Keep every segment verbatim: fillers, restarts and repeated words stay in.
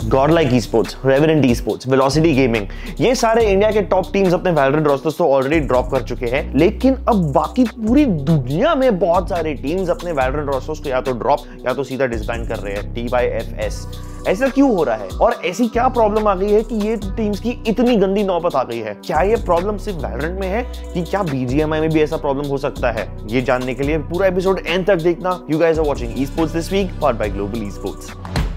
Godlike Esports, Revenant Esports, Velocity Gaming, ये सारे India के टॉप टीम्स अपने वैलोरेंट रोस्टर्स तो ऑलरेडी ड्रॉप कर चुके हैं, लेकिन अब बाकी पूरी दुनिया में बहुत सारे टीम्स अपने वैलोरेंट रोस्टर्स को या तो ड्रॉप या तो सीधा डिसबैंड कर रहे हैं। टी वाई एफ एस, ऐसा क्यों हो रहा है और ऐसी क्या प्रॉब्लम आ गई है कि ये टीम्स की इतनी गंदी नौबत आ गई है? क्या ये प्रॉब्लम सिर्फ वैलोरेंट में है कि क्या बीजीएमआई में भी ऐसा प्रॉब्लम हो सकता है? ये जानने के लिए पूरा एपिसोड एंड तक देखना। You guys are watching Esports this week, powered by global Esports।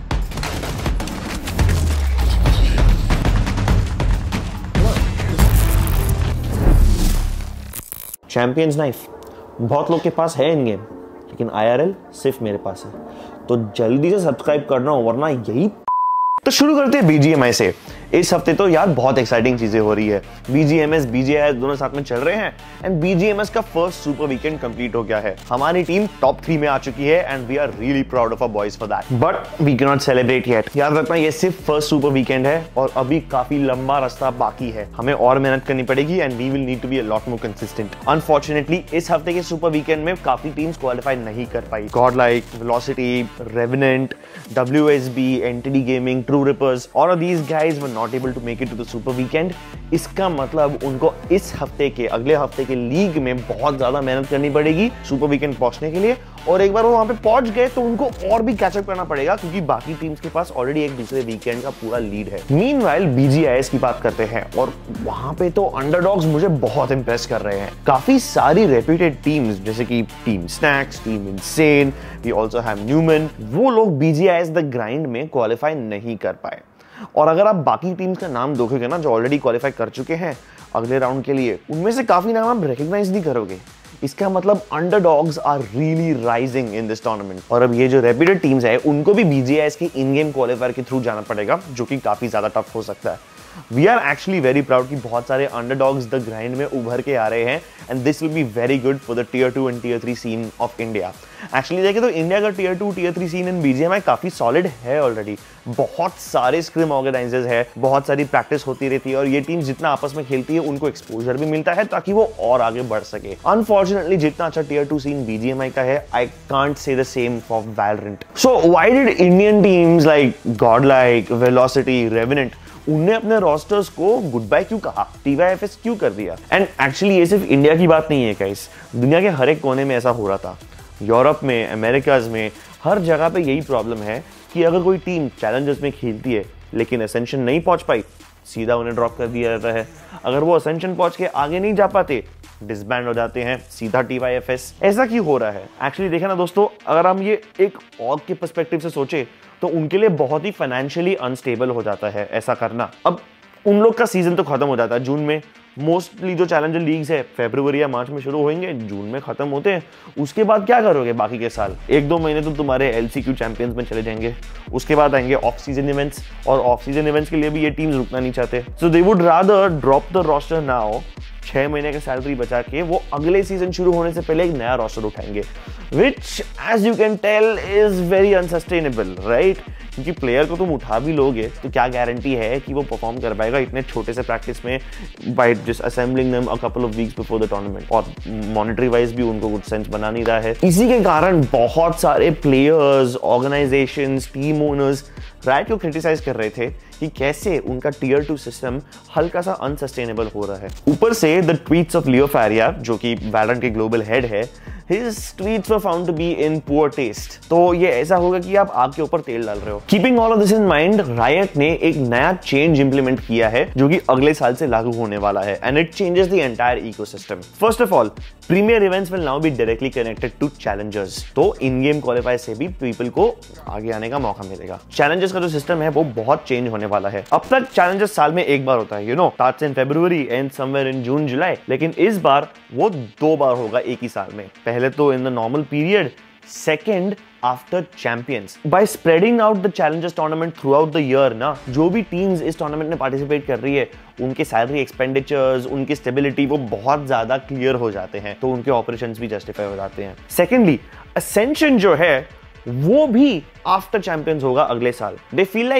Champions नाइफ बहुत लोग के पास है इन गेम, लेकिन आईआरएल सिर्फ मेरे पास है, तो जल्दी से सब्सक्राइब करना वरना यही। तो शुरू करते हैं बीजीएमआई से। इस हफ्ते तो यार बहुत एक्साइटिंग चीजें हो रही है। बीजीएमएस बीजीआई दोनों साथ में चल रहे हैं एंड बीजीएमएस का फर्स्ट सुपर वीकेंड कंप्लीट हो गया है। हमारी टीम टॉप थ्री में आ चुकी है and we are really proud of our boys for that, but we can not celebrate yet. याद रखना ये सिर्फ फर्स्ट सुपर वीकेंड है और अभी काफी लंबा रास्ता बाकी है। हमें और मेहनत करनी पड़ेगी and we will need to be a lot more consistent. Unfortunately इस हफ्ते के सुपर वीकेंड में काफी टीम्स क्वालिफाई नहीं कर पाई। Godlike, Velocity, Revenant, WSB, NTD Gaming, True Rippers, all of these guys were not able to make it to the super weekend। इसका मतलब उनको इस हफ्ते के अगले हफ्ते के लीग में बहुत ज्यादा मेहनत करनी पड़ेगी सुपर वीकेंड पहुंचने के लिए, और एक बार वो वहां पे पहुंच गए तो उनको और भी कैचअप करना पड़ेगा क्योंकि बाकी टीम्स के पास ऑलरेडी एक दूसरे वीकेंड का पूरा लीड है। मीनवाइल बीजीआईएस की बात करते हैं और वहां पे तो अंडरडॉग्स मुझे बहुत इंप्रेस कर रहे हैं। काफी सारी रेप्यूटेड टीम्स जैसे कि team snacks, team insane, we also have Numen, वो लोग बीजीआईएस द ग्राइंड में क्वालिफाई नहीं कर पाए। और अगर आप बाकी टीम्स का नाम देखोगे ना जो ऑलरेडी क्वालिफाई कर चुके हैं अगले राउंड के लिए, उनमें से काफी नाम आप रिकॉग्नाइज नहीं करोगे। इसका मतलब underdogs are really rising in this tournament. और अब ये जो रेप्यूटेड टीम्स है उनको भी बीजीआईएस के इन गेम क्वालिफायर के थ्रू जाना पड़ेगा, जो कि काफी ज्यादा टफ हो सकता है। We are actually very proud कि बहुत सारे अंडरडॉग्स द ग्राइंड में उभर के आ रहे हैं and this will be very good for the tier two and tier three scene of India. Actually देखें तो इंडिया का tier two tier three scene in BGMI काफी सॉलिड है ऑलरेडी। बहुत सारे स्क्रिम ऑर्गेनाइजर्स है, बहुत सारी प्रैक्टिस होती रहती है और ये टीम जितना आपस में खेलती है उनको एक्सपोजर भी मिलता है ताकि वो और आगे बढ़ सके। अनफॉर्चुनेटली जितना अच्छा टीयर टू सीन बीजीएमआई का है, I can't say the same for Valorant. So why did Indian teams like Godlike, Velocity, Revenant, उन्हें अपने रोस्टर्स को गुड बाय क्यों कहा, टीवाईएफएस क्यों कर दिया? एंड एक्चुअली ये सिर्फ इंडिया की बात नहीं है गाइस, दुनिया के हर एक कोने में ऐसा हो रहा था। यूरोप में, अमेरिकाज में, हर जगह पे यही प्रॉब्लम है कि अगर कोई टीम चैलेंजर्स में खेलती है लेकिन असेंशन नहीं पहुंच पाई, सीधा उन्हें ड्रॉप कर दिया जाता है। अगर वो असेंशन पहुंच के आगे नहीं जा पाते, डिसबैंड हो जाते हैं, सीधा टीवाईएफएस। ऐसा क्यों हो रहा है? एक्चुअली देखा ना दोस्तों, अगर हम ये एक ऑर्ग के पर्सपेक्टिव से सोचे तो उनके लिए बहुत ही फाइनेंशियली अनस्टेबल हो जाता है ऐसा करना। अब उन लोग का सीजन तो खत्म हो जाता है जून में। मोस्टली जो चैलेंजर लीग्स है फरवरी या मार्च में शुरू होंगे, जून में खत्म होते हैं। उसके बाद क्या करोगे बाकी के साल? एक दो महीने तो तुम्हारे एलसीक्यू चैंपियंस में चले जाएंगे, उसके बाद आएंगे ऑफ सीजन इवेंट्स, और ऑफ सीजन इवेंट्स के लिए भी ये टीम्स रुकना नहीं चाहते। So they would rather drop the roster now, छह महीने का सैलरी बचा के वो अगले सीजन शुरू होने से पहले एक नया रोस्टर उठाएंगे, which as you can tell is very unsustainable, right? क्योंकि प्लेयर को तुम उठा भी लोगे तो क्या गारंटी है कि वो परफॉर्म कर पाएगा इतने छोटे से प्रैक्टिस में, by just assembling them a couple of weeks before the tournament, और मॉनेटरी वाइज भी उनको कुछ सेंस बना नहीं रहा है। इसी के कारण बहुत सारे players, organisations, team owners right को क्रिटिसाइज कर रहे थे कि कैसे उनका टीयर टू सिस्टम हल्का सा अनसस्टेनेबल हो रहा है। ऊपर से the tweets of Leo Faria, जो कि वैलोरेंट के ग्लोबल हेड है, his tweets were found to be in poor taste। तो ये ऐसा होगा कि आप आग के ऊपर तेल डाल रहे हो। Keeping all of this in mind, Riot ने एक नया चेंज इंप्लीमेंट किया है जो कि अगले साल से लागू होने वाला है and it changes the entire ecosystem। First of all, premier events will now be directly connected to challengers। तो इन गेम क्वालिफाई से भी पीपल को आगे आने का मौका मिलेगा। चैलेंजर्स का जो सिस्टम है वो बहुत चेंज होने वाला है। अब तक चैलेंजर्स साल में एक बार होता है, you know, starts in February and somewhere in June July, लेकिन इस बार वो दो बार होगा एक ही साल में। पहले तो in the normal period, second after Champions. By spreading out the Challengers tournament throughout the year ना, जो भी टीम्स इस टूर्नामेंट में पार्टिसिपेट कर रही है उनके सैलरी एक्सपेंडिचर्स, उनकी स्टेबिलिटी वो बहुत ज्यादा क्लियर हो जाते हैं, तो उनके ऑपरेशंस भी जस्टिफाई हो जाते हैं। सेकेंडली, असेंशन जो है वो भी आफ्टर चैंपियंस होगा अगले साल। दे फील लाइक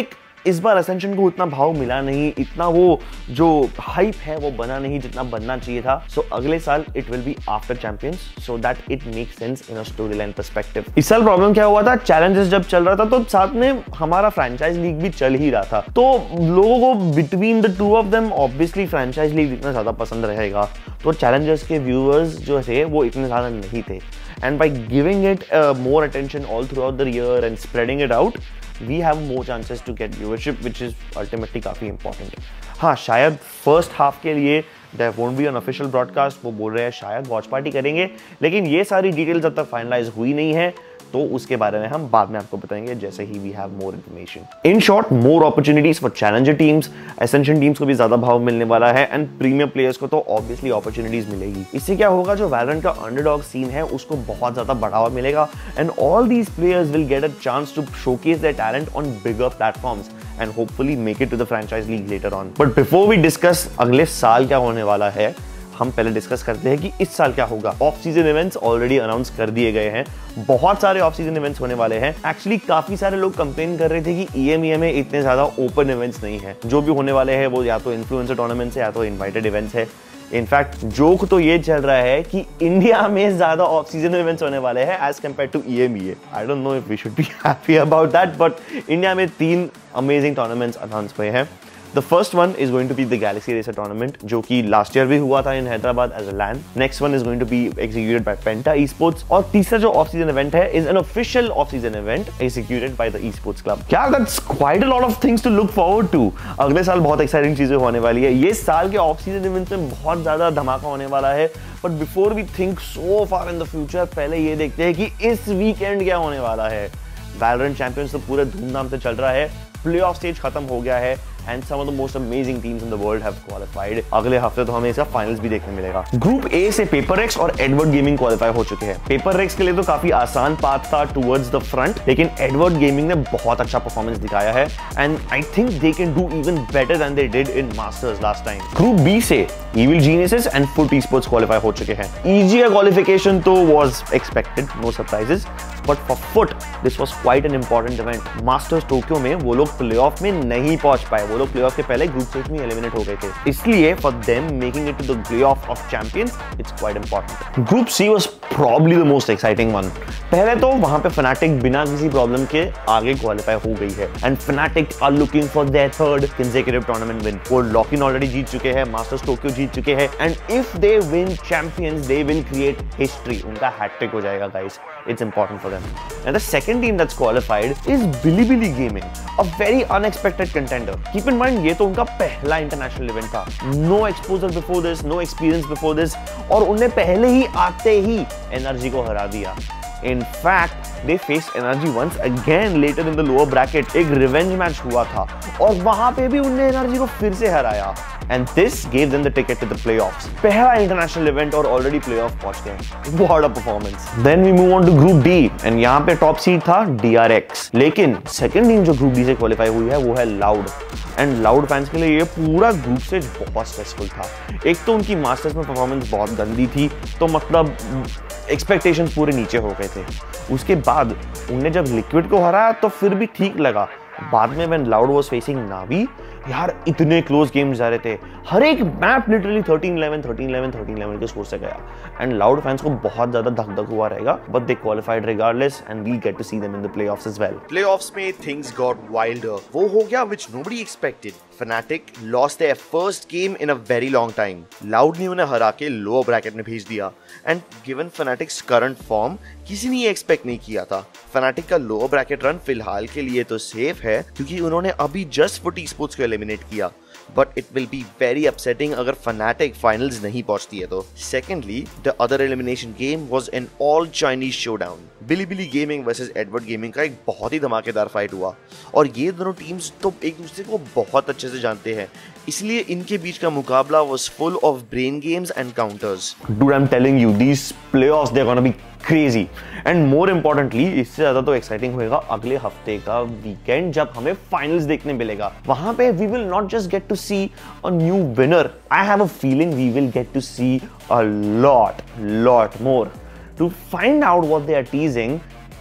इस बार असेंशन को उतना भाव मिला नहीं, इतना वो जो हाइप है वो बना नहीं जितना बनना चाहिए था। सो so, अगले साल it will be after Champions so that it make sense in a storyline perspective. इस साल प्रॉब्लम क्या हुआ था, चैलेंजेस जब चल रहा था तो साथ में हमारा फ्रेंचाइज लीग भी चल ही रहा था, तो लोगों को between the two of them obviously franchise league इतना ज्यादा पसंद रहेगा, तो चैलेंजर्स के व्यूअर्स जो थे वो इतने ज्यादा नहीं थे। And by giving it more attention all throughout the year and spreading it out, we have more chances to get viewership which is ultimately काफी इंपॉर्टेंट। हाँ, शायद फर्स्ट हाफ के लिए there won't be an official broadcast, वो बोल रहे हैं शायद वॉच पार्टी करेंगे, लेकिन ये सारी डिटेल्स जब तक फाइनलाइज हुई नहीं है तो उसके बारे में हम बाद में आपको बताएंगे जैसे ही we have more information. In short, more opportunities for Challenger teams, Ascension teams को भी ज्यादा भाव मिलने वाला है एंड प्रीमियर प्लेयर्स को तो ऑब्वियसली अपॉर्चुनिटीज मिलेगी। इससे क्या होगा, जो वैलोरेंट का अंडरडॉग सीन है उसको बहुत ज्यादा बढ़ावा मिलेगा and all these players will get a chance to showcase their talent on bigger platforms and hopefully make it to the franchise league later on. But before we discuss अगले साल क्या होने वाला है, हम पहले डिस्कस करते हैं कि इस साल क्या होगा। Off season events already announce कर दिए गए हैं, बहुत सारे ऑफ सीजन इवेंट्स होने वाले हैं। एक्चुअली काफी सारे लोग कंप्लेन कर रहे थे कि ई एम ई ए में इतने ज्यादा ओपन इवेंट्स नहीं है, जो भी होने वाले हैं वो या तो इन्फ्लुएंसर टूर्नामेंट्स है या तो इन्वाइटेड इवेंट्स है। इनफैक्ट जोक तो ये चल रहा है कि इंडिया में ज्यादा ऑफ सीजन इवेंट्स होने वाले हैं as compare to E M E A. I don't know if we should be happy about that, but India में तीन अमेजिंग टूर्नामेंट्स अनाउंस हुए हैं। The first one is going to be the Galaxy Racer tournament, जो कि last year भी हुआ था in Hyderabad as a LAN. Next one is going to be executed by Penta Esports. और तीसरा जो off season event है is an official off season event executed by the Esports Club. क्या, that's quite a lot of things to look forward to. अगले साल बहुत exciting चीजें होने वाली है। ये साल के off season events में बहुत ज्यादा धमाका होने वाला है। But before we think so far in the future, पहले ये देखते हैं कि इस weekend क्या होने वाला है। Valorant Champions तो पूरे धूमधाम से चल रहा है, प्लेऑफ स्टेज खत्म हो गया है and some of the most amazing teams in the world have qualified. अगले हफ्ते तो हमें इसका फाइनल्स भी देखने मिलेगा। ग्रुप ए से पेपर एक्स और एडवर्ड गेमिंग क्वालिफाई हो चुके हैं। पेपर एक्स के लिए तो काफी आसान पाथ था टुवर्ड्स द फ्रंट, लेकिन एडवर्ड गेमिंग ने बहुत अच्छा परफॉर्मेंस दिखाया है and I think they can do even better than they did in Masters last time. Group B से Evil Geniuses and FUT esports qualify हो चुके हैं। इजियर क्वालिफिकेशन तो was expected, no surprises, but for FUT this was quite an important event. Masters Tokyo में वो लोग playoff में नहीं पहुंच पाए, वो लोग प्लेऑफ के पहले ग्रुप स्टेज में एलिमिनेट हो गए थे, इसलिए for them making it to the playoff of Champions it's quite important. Group C was probably the most exciting one. पहले तो वहां पे फनाटिक बिना किसी प्रॉब्लम के आगे क्वालिफाई हो गई है and Fnatic are looking for their third consecutive tournament win. वो लॉक-इन ऑलरेडी जीत चुके हैं, मास्टर्स टोक्यो जीत चुके हैं and if they win Champions they will create history. उनका हैट्रिक हो जाएगा guys, it's important for them. And the second team that's qualified is Bilibili Gaming, a very unexpected contender. Keep in mind, ये तो उनका पहला international event था, no exposure before this, no experience before this, और उन्हें पहले ही आते ही energy को हरा दिया। In fact, they faced energy once again later in the lower bracket. एक रिवेंज मैच हुआ था और वहां पे भी उन्हें एनर्जी को फिर से हराया and this gave them the ticket to the playoffs. पहला इंटरनेशनल इवेंट और ऑलरेडी प्लेऑफ पहुंच गए। What a performance. Then we move on to Group D and यहाँ पे टॉप सीड था डी आर एक्स, लेकिन सेकंड टीम जो group D से क्वालिफाई हुई है वो है लाउड एंड लाउड फैंस के लिए ये पूरा ग्रुप स्टेज बहुत स्ट्रेसफुल था। एक तो उनकी मास्टर्स में परफॉर्मेंस बहुत गंदी थी, तो मतलब एक्सपेक्टेशंस पूरे नीचे हो गए थे। उसके बाद उन्हें जब लिक्विड को हराया तो फिर भी ठीक लगा। बाद में when LOUD was facing NaVi, यार इतने क्लोज गेम्स जा रहे थे, हर एक map literally thirteen eleven thirteen eleven thirteen eleven के स्कोर से गया एंड लाउड फैंस को बहुत ज्यादा धक धक हुआ रहेगा, but they qualified regardless and we get to see them in the playoffs as well. Playoffs में थिंग्स गॉट वाइल्डर। वो हो गया which nobody expected. Fnatic lost their first game in a very long time. Loud ने उन्हें हरा के lower bracket में भेज दिया and given Fnatic's current form किसी ने ये एक्सपेक्ट नहीं किया था। Fnatic का लोअर ब्रैकेट रन फिलहाल के लिए तो सेफ है क्योंकि उन्होंने अभी जस्ट फुट ई-स्पोर्ट्स को एलिमिनेट किया, but it will be very upsetting अगर Fnatic फाइनल्स नहीं पहुंचती है तो। Secondly, the other elimination game was an all Chinese showdown. Bilibili Gaming versus Edward Gaming का एक बहुत ही धमाकेदार फाइट हुआ और ये दोनों टीम्स तो एक दूसरे को बहुत अच्छे से जानते हैं, इसलिए इनके बीच का मुकाबला was full of brain games and counters. Dude, I'm telling you, these playoffs they're gonna be crazy. And more importantly, इससे ज्यादा तो एक्साइटिंग होएगा अगले हफ्ते का वीकेंड जब हमें फाइनल्स देखने मिलेगा। वहां पे we will not just get to see a new winner. I have a feeling we will get to see a lot, lot more. To find out what they are teasing,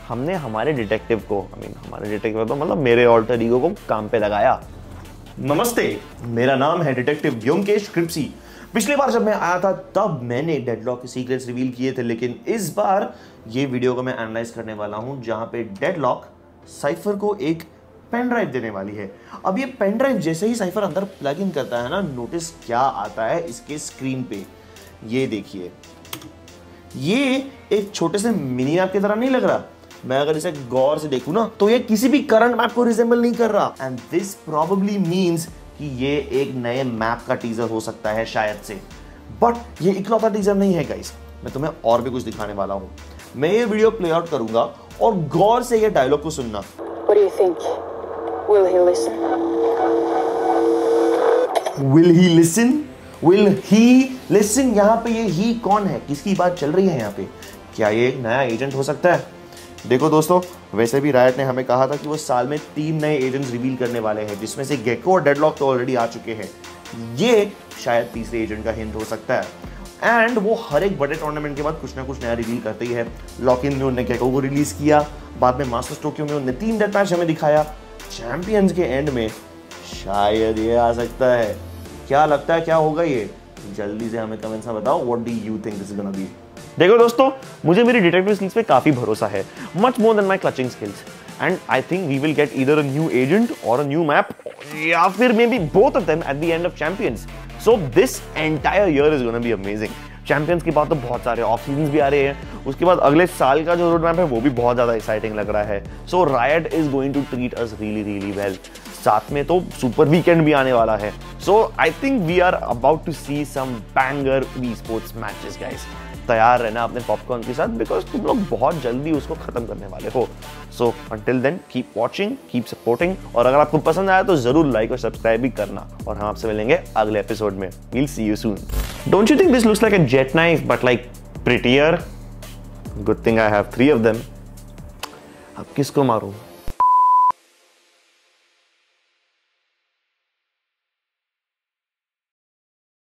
हमने हमारे detective को I mean हमारे detective तो मतलब मेरे alter ego को काम पे लगाया। नमस्ते, मेरा नाम है डिटेक्टिव व्योमकेश क्रिप्सी। पिछली बार जब मैं आया था तब मैंने डेडलॉक के सीक्रेट्स रिवील किए थे, लेकिन इस बार ये वीडियो को मैं एनालाइज करने वाला हूं जहां पे डेडलॉक साइफर को एक पेन ड्राइव देने वाली है। अब ये पेन ड्राइव जैसे ही साइफर अंदर प्लग इन करता है ना, नोटिस क्या आता है इसके स्क्रीन पे। ये देखिए, ये एक छोटे से मिनी ऐप की तरह नहीं लग रहा। मैं अगर इसे गौर से देखूं ना तो ये किसी भी करंट मैप को रिजेंबल नहीं कर रहा। एंड दिस प्रोबेबली मींस कि ये एक नए मैप का टीजर हो सकता है शायद से। बट ये इकलौता टीजर नहीं है गाइस, मैं तुम्हें और भी कुछ दिखाने वाला हूं। मैं ये वीडियो प्ले आउट करूंगा और गौर से ये डायलॉग को सुनना। What do you think? Will he listen? Will he listen? Will he listen? यहाँ पे ये ही कौन है, किसकी बात चल रही है यहाँ पे? क्या ये एक नया एजेंट हो सकता है? देखो दोस्तों, वैसे भी रायट ने हमें कहा था कि वो साल में तीन नए एजेंट्स रिवील करने वाले हैं, जिसमें से गेको और डेडलॉक तो ऑलरेडी आ चुके हैं। ये शायद तीसरे एजेंट का हिंट हो सकता है। एंड वो हर एक बड़े टूर्नामेंट के बाद कुछ ना कुछ नया रिवील करते ही है। लॉक इन में उन्होंने गेको को रिलीज किया, बाद में मास्टर्स टोक्यो में उन्होंने तीन डेथ मैच हमें दिखाया, चैंपियंस के एंड में शायद ये आ सकता है। क्या लगता है क्या होगा ये? जल्दी से हमें कमेंट्स में बताओ। What do you think this is gonna be? देखो दोस्तों, मुझे मेरी डिटेक्टिव स्किल्स पे काफी भरोसा है, much more than my clutching skills. And I think we will get either a new agent or a new map, या फिर may be both of them at the end of Champions. So this entire year is gonna be amazing. Champions के बाद तो बहुत सारे of seasons भी आ रहे हैं, उसके बाद अगले साल का जो रोड मैप है वो भी बहुत ज्यादा एक्साइटिंग लग रहा है। So Riot is going to treat us really really well. साथ में तो सुपर वीकेंड भी आने वाला है। So I think we are about to see some banger V sports matches guys. तैयार रहना अपने पॉपकॉर्न के साथ, बिकॉज तुम लोग बहुत जल्दी उसको खत्म करने वाले हो। So until then keep watching, keep supporting, और अगर आपको पसंद आया तो जरूर लाइक और सब्सक्राइब भी करना। और हम आपसे मिलेंगे अगले एपिसोड में। We'll see you soon. Don't you think this looks like a jet knife but like prettier? Good thing I have three of them. अब किसको मारूं?